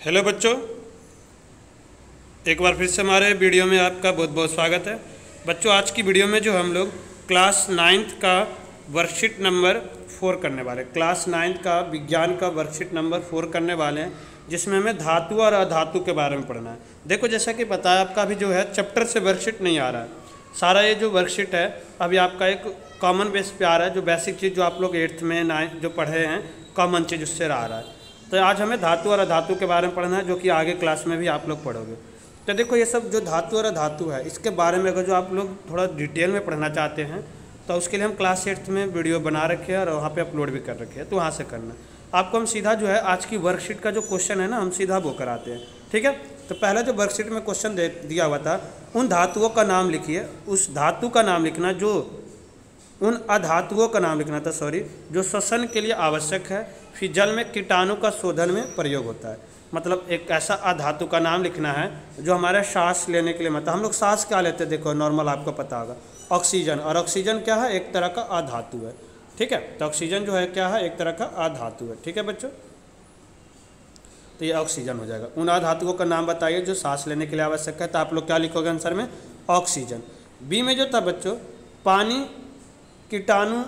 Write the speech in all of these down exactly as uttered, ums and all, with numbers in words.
Hello बच्चों, एक बार फिर से हमारे वीडियो में आपका बहुत बहुत स्वागत है। बच्चों, आज की वीडियो में जो हम लोग क्लास नाइन्थ का वर्कशीट नंबर फोर करने वाले हैं। क्लास नाइन्थ का विज्ञान का वर्कशीट नंबर फोर करने वाले हैं, जिसमें हमें धातु और अधातु के बारे में पढ़ना है। देखो, जैसा कि पता है, आपका भी जो है चैप्टर से वर्कशीट नहीं आ रहा है। सारा ये जो वर्कशीट है अभी आपका एक कॉमन बेस पे आ रहा है, जो बेसिक चीज़ जो आप लोग एट्थ में नाइन्थ जो पढ़े हैं, कॉमन चीज़ उससे आ रहा है। तो आज हमें धातु और अधातु के बारे में पढ़ना है, जो कि आगे क्लास में भी आप लोग पढ़ोगे। तो देखो, ये सब जो धातु और अधातु है, इसके बारे में अगर जो आप लोग थोड़ा डिटेल में पढ़ना चाहते हैं तो उसके लिए हम क्लास एट्थ में वीडियो बना रखे हैं और वहाँ पे अपलोड भी कर रखे हैं, तो वहाँ से करना। आपको हम सीधा जो है आज की वर्कशीट का जो क्वेश्चन है ना, हम सीधा वो कराते हैं, ठीक है। तो पहला जो वर्कशीट में क्वेश्चन दे दिया हुआ था, उन धातुओं का नाम लिखिए। उस धातु का नाम लिखना जो उन अधातुओं का नाम लिखना था सॉरी जो श्वसन के लिए आवश्यक है, फिर जल में कीटाणु का शोधन में प्रयोग होता है। मतलब एक ऐसा अधातु का नाम लिखना है जो हमारे सांस लेने के लिए, मतलब हम लोग सांस क्या लेते हैं, देखो नॉर्मल आपको पता होगा ऑक्सीजन, और ऑक्सीजन क्या है, एक तरह का अधातु है, ठीक है। तो ऑक्सीजन जो है क्या है, एक तरह का अधातु है, ठीक है बच्चों। तो ये ऑक्सीजन हो जाएगा। उन अधातुओं का नाम बताइए जो सांस लेने के लिए आवश्यक है। तो आप लोग क्या लिखोगे आंसर में, ऑक्सीजन। बी में जो था बच्चों, पानी कीटाणु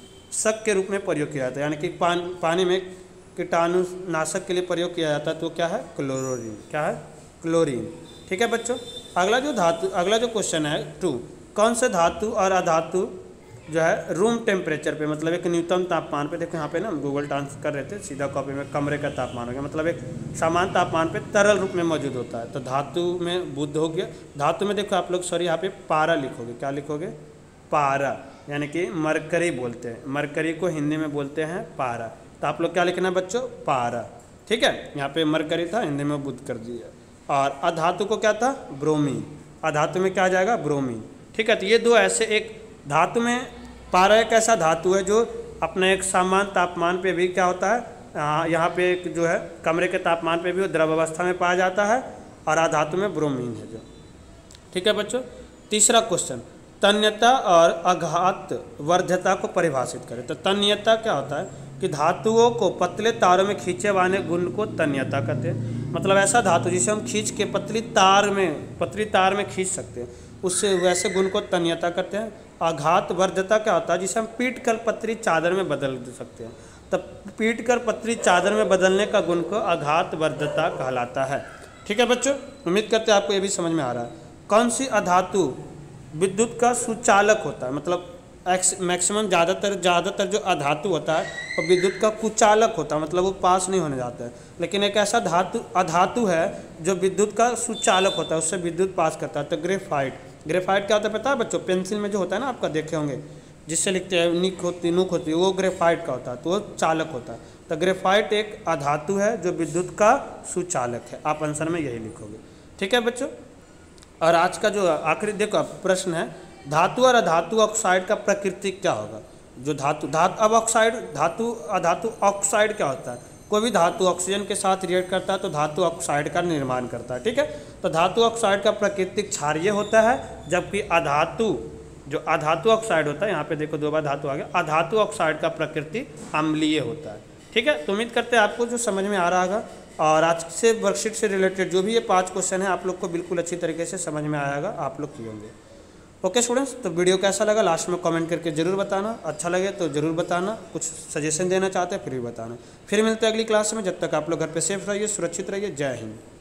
शक के रूप में प्रयोग किया जाता है, यानी कि पान, पानी में कीटाणु नाशक के लिए प्रयोग किया जाता है, तो क्या है, क्लोरीन। क्या है, क्लोरीन, ठीक है बच्चों। अगला जो धातु अगला जो क्वेश्चन है टू, कौन से धातु और अधातु जो है रूम टेम्परेचर पे, मतलब एक न्यूनतम तापमान पे, देखो यहाँ पे ना हम गूगल ट्रांस कर रहे थे, सीधा कॉपी में कमरे का तापमान हो गया, मतलब एक समान तापमान पे तरल रूप में मौजूद होता है। तो धातु में बुध हो गया। धातु में देखो आप लोग सॉरी यहाँ पे पारा लिखोगे, क्या लिखोगे, पारा, यानी कि मरकरी बोलते हैं। मरकरी को हिंदी में बोलते हैं पारा। तो आप लोग क्या लिखना है बच्चों, पारा, ठीक है। यहाँ पे मरकरी था, हिंदी में बुध कर दिया। और अधातु को क्या था, ब्रोमीन। अधातु में क्या आ जाएगा, ब्रोमीन, ठीक है। तो ये दो ऐसे, एक धातु में पारा एक ऐसा धातु है जो अपने एक समान तापमान पे भी क्या होता है, यहाँ पे एक जो है कमरे के तापमान पे भी वो द्रव अवस्था में पाया जाता है, और अधातु में ब्रोमीन है जो, ठीक है बच्चों। तीसरा क्वेश्चन, तन्यता और आघात वर्ध्यता को परिभाषित करें। तो तन्यता क्या होता है कि धातुओं को पतले तारों में खींचे वाले गुण को तन्यता कहते हैं। मतलब ऐसा धातु जिसे हम खींच के पतली तार में पतली तार में खींच सकते हैं, उससे वैसे गुण को तन्यता कहते हैं। आघात वर्ध्यता क्या होता है, जिसे हम पीट कर पतली चादर में बदल सकते हैं। तब पीट कर पतली चादर में बदलने का गुण को आघात वर्ध्यता कहलाता है, ठीक है बच्चों। उम्मीद करते हैं आपको ये भी समझ में आ रहा है। कौन सी अधातु विद्युत का सुचालक होता है, मतलब मैक्सिमम ज़्यादातर ज़्यादातर जो अधातु होता है वो विद्युत का कुचालक होता है, मतलब वो पास नहीं होने जाता है। लेकिन एक ऐसा धातु अधातु है जो विद्युत का सुचालक होता है, उससे विद्युत पास करता है। तो ग्रेफाइट, ग्रेफाइट क्या होता है पता है बच्चों, पेंसिल में जो होता है ना, आपका देखे होंगे जिससे लिखते हैं निक होती नुक होती है, वो ग्रेफाइट का होता है, तो वो चालक होता है। तो ग्रेफाइट एक अधातु है जो विद्युत का सुचालक है। आप आंसर में यही लिखोगे, ठीक है बच्चों। और आज का जो आखिरी देखो प्रश्न है, धातु और अधातु ऑक्साइड का प्रकृति क्या होगा। जो धातु धातु अब ऑक्साइड धातु अधातु ऑक्साइड क्या होता है, कोई भी धातु ऑक्सीजन के साथ रिएक्ट करता है तो धातु ऑक्साइड का निर्माण करता है, ठीक है। तो धातु ऑक्साइड का प्राकृतिक क्षारीय होता है, जबकि अधातु जो अधातु ऑक्साइड होता है, यहाँ पे देखो दो बार धातु आ गया, अधातु ऑक्साइड का प्रकृति अम्लीय होता है, ठीक है। तो उम्मीद करते हैं आपको जो समझ में आ रहा होगा, और आज से वर्कशीट से रिलेटेड जो भी ये पांच क्वेश्चन है आप लोग को बिल्कुल अच्छी तरीके से समझ में आएगा, आप लोग किए होंगे। ओके स्टूडेंट्स, तो वीडियो कैसा लगा लास्ट में कमेंट करके जरूर बताना। अच्छा लगे तो जरूर बताना, कुछ सजेशन देना चाहते हैं फिर भी बताना। फिर मिलते हैं अगली क्लास में, जब तक आप लोग घर पे सेफ रहिए, सुरक्षित रहिए। जय हिंद।